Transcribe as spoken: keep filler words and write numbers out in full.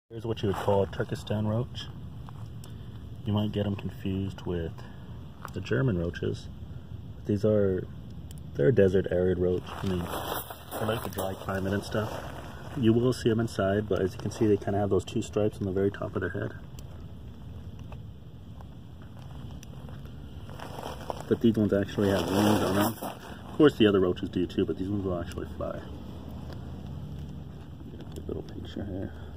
Here's what you would call a Turkistan roach. You might get them confused with the German roaches. These are, they're a desert arid roach. I mean, they like the dry climate and stuff. You will see them inside, but as you can see, they kind of have those two stripes on the very top of their head. But these ones actually have wings on them. Of course, the other roaches do too, but these ones will actually fly. Get a good little picture here.